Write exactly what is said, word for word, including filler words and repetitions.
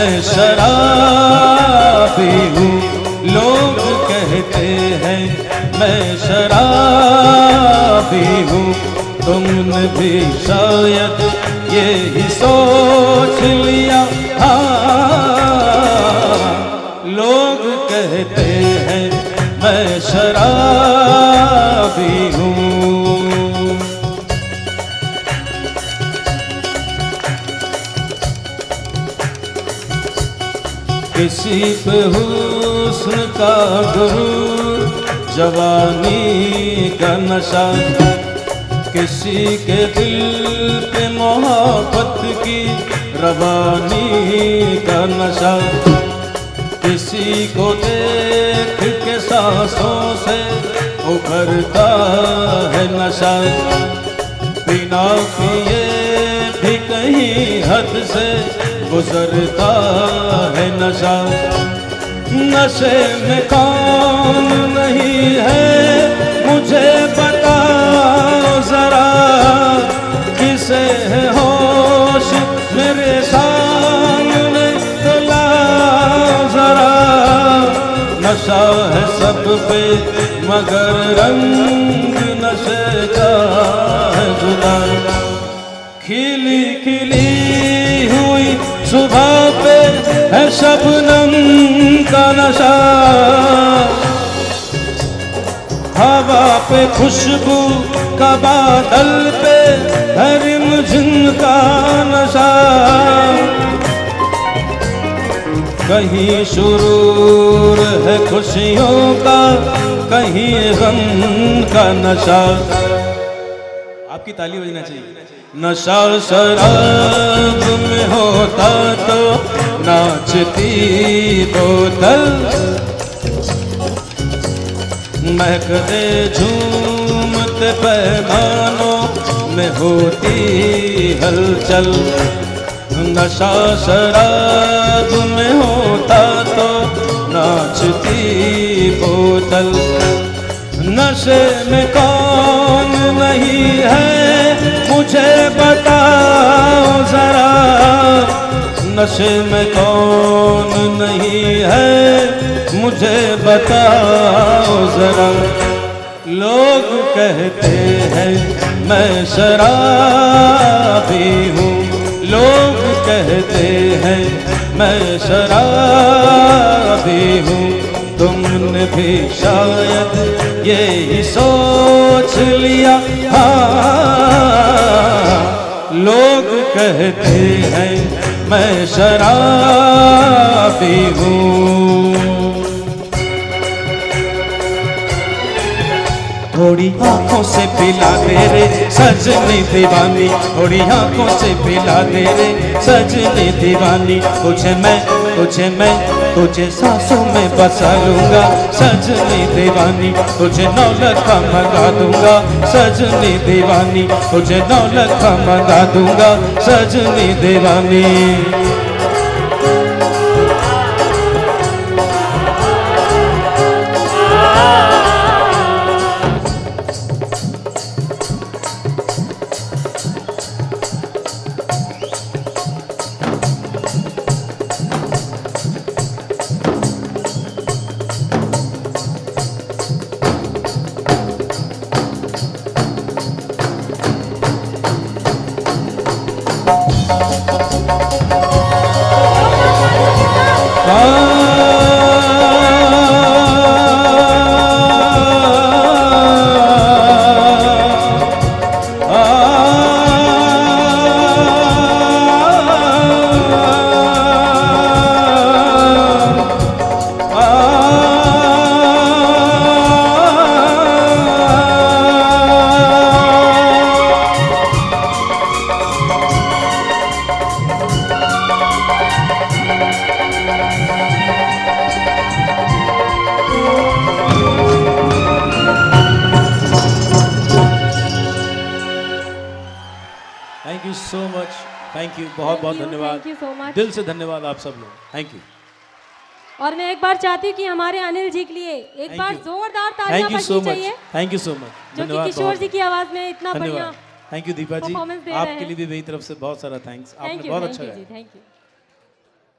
मैं शराबी हूँ। लोग कहते हैं मैं शराबी हूँ, तुमने भी शायद ये ही सोच लिया। हाँ, लोग कहते हैं मैं शराबी हूँ। किसी पे हुस्न का गुरूर, जवानी का नशा, किसी के दिल पे मोहब्बत की रवानी का नशा, किसी को देख के सांसों से उभरता है नशा, बिना पिए भी कहीं हद से गुजरता है नशा। नशे में कौन नहीं है मुझे बताओ जरा, किसे है होश मेरे सामने तो लाओ जरा। नशा है सब पे मगर रंग नशे का है जुदा। खिली खिली हुई सुबह पे है शबनम का नशा, हवा पे खुशबू का बादल पे है रिमझिम का नशा। कहीं सुरूर है खुशियों का, कहीं गम का नशा। आपकी ताली बजना चाहिए। नशा शराब में होता तो नाचती बोतल, महकते झूमते पैमानों में होती हलचल। नशा शराब में होता तो नाचती बोतल। नशे में कौन नहीं है मुझे बताओ जरा, नशे में कौन नहीं है मुझे बताओ जरा। लोग कहते हैं मैं शराबी हूँ, लोग कहते हैं मैं शराबी हूँ, तुमने भी शायद ये ही सोच लिया। हाँ, लोग कहते हैं मैं शराबी हूँ। थोड़ी आंखों से पिला दे रे सजनी दीवानी, थोड़ी आंखों से पिला दे रे सजनी दीवानी। तुझे मैं तुझे मैं तुझे सांसों में बसा लूंगा सजनी दीवानी, तुझे नौ लखा मंगा दूंगा सजनी दीवानी, तुझे नौ लखा मंगा दूंगा सजनी दीवानी। Thank you so much, thank you, बहुत बहुत धन्यवाद, थैंक यू सो मच, दिल से धन्यवाद आप सब लोग, थैंक यू। और मैं एक बार चाहती हूँ कि हमारे अनिल जी के लिए एक बार जोरदार तालियां बजनी चाहिए। थैंक यू सो मच, जो कि किशोर जी की आवाज में इतना बढ़िया थैंक यू दीपा जी, आपके लिए भी मेरी तरफ से बहुत सारा थैंक्स, आपने बहुत अच्छा गाया। Thank you.